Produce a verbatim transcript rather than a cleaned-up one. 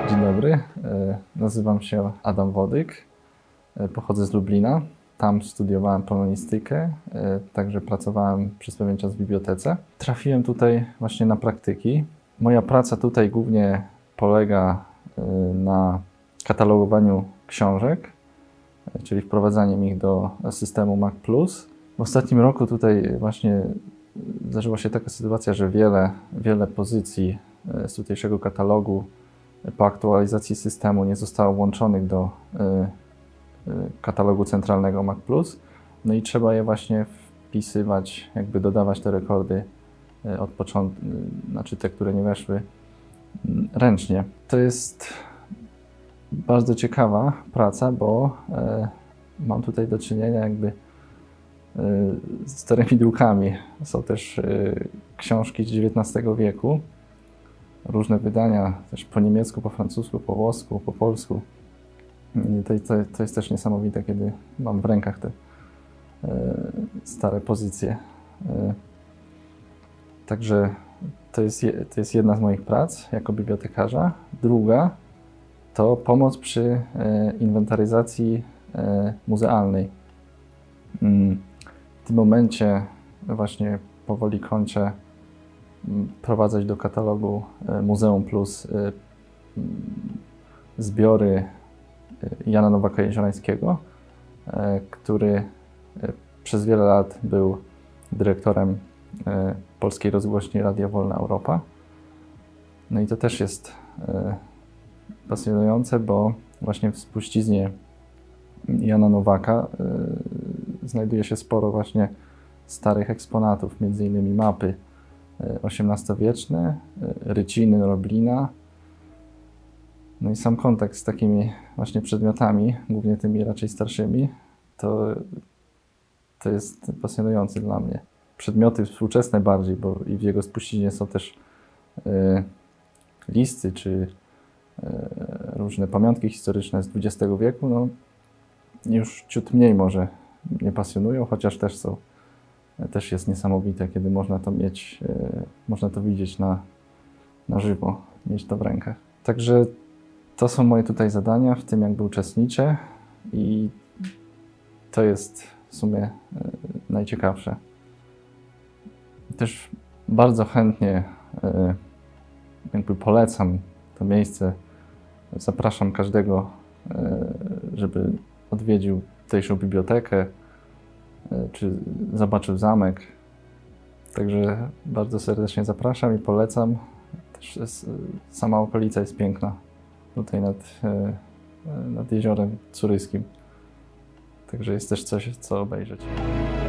Dzień dobry, nazywam się Adam Wodyk, pochodzę z Lublina. Tam studiowałem polonistykę, także pracowałem przez pewien czas w bibliotece. Trafiłem tutaj właśnie na praktyki. Moja praca tutaj głównie polega na katalogowaniu książek, czyli wprowadzaniem ich do systemu Mac plus. W ostatnim roku tutaj właśnie zdarzyła się taka sytuacja, że wiele, wiele pozycji z tutejszego katalogu po aktualizacji systemu nie zostało włączonych do katalogu centralnego Mac plus. No i trzeba je właśnie wpisywać, jakby dodawać te rekordy od początku, znaczy te, które nie weszły, ręcznie. To jest bardzo ciekawa praca, bo mam tutaj do czynienia jakby z starymi drukami. Są też książki z dziewiętnastego wieku, różne wydania też po niemiecku, po francusku, po włosku, po polsku. I to, to, to jest też niesamowite, kiedy mam w rękach te stare pozycje. Także to jest, to jest jedna z moich prac jako bibliotekarza. Druga to pomoc przy inwentaryzacji muzealnej. W tym momencie właśnie powoli kończę wprowadzać do katalogu Muzeum Plus zbiory Jana Nowaka-Jeziorańskiego, który przez wiele lat był dyrektorem polskiej rozgłośni Radia Wolna Europa. No i to też jest pasjonujące, bo właśnie w spuściźnie Jana Nowaka znajduje się sporo właśnie starych eksponatów, między innymi mapy osiemnastowieczne, ryciny Roblina. No i sam kontakt z takimi właśnie przedmiotami, głównie tymi raczej starszymi, to, to jest pasjonujący dla mnie. Przedmioty współczesne bardziej, bo i w jego spuściźnie są też y, listy czy y, różne pamiątki historyczne z dwudziestego wieku, no już ciut mniej może mnie pasjonują, chociaż też są, też jest niesamowite, kiedy można to mieć, y, można to widzieć na, na żywo, mieć to w rękach. Także to są moje tutaj zadania, w tym jakby uczestniczę i to jest w sumie y, najciekawsze. Też bardzo chętnie y, jakby polecam to miejsce. Zapraszam każdego, y, żeby odwiedził tutejszą bibliotekę, y, czy zobaczył zamek. Także bardzo serdecznie zapraszam i polecam. Też jest, sama okolica jest piękna, tutaj nad, y, nad jeziorem Curyskim. Także jest też coś, co obejrzeć.